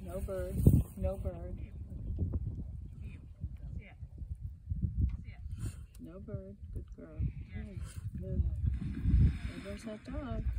No bird. No bird. No bird. Good girl. Good. Good. There goes that dog.